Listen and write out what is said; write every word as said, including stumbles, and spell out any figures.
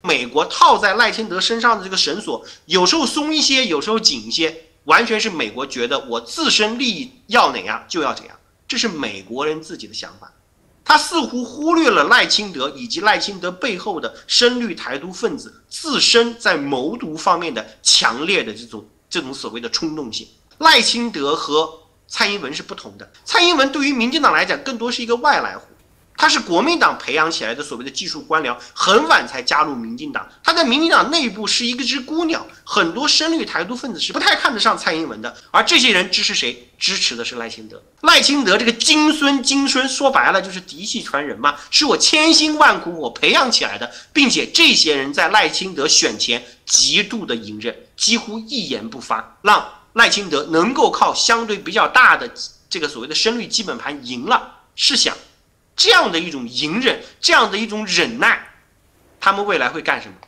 美国套在赖清德身上的这个绳索，有时候松一些，有时候紧一些，完全是美国觉得我自身利益要哪样就要怎样，这是美国人自己的想法。他似乎忽略了赖清德以及赖清德背后的深绿台独分子自身在谋独方面的强烈的这种这种所谓的冲动性。赖清德和蔡英文是不同的，蔡英文对于民进党来讲更多是一个外来户。他是国民党培养起来的所谓的技术官僚，很晚才加入民进党。他在民进党内部是一个只孤鸟，很多深绿台独分子是不太看得上蔡英文的。而这些人支持谁？支持的是赖清德。赖清德这个金孙，金孙说白了就是嫡系传人嘛，是我千辛万苦我培养起来的，并且这些人在赖清德选前极度的隐忍，几乎一言不发，让赖清德能够靠相对比较大的这个所谓的深绿基本盘赢了。试想。这样的一种隐忍，这样的一种忍耐，他们未来会干什么？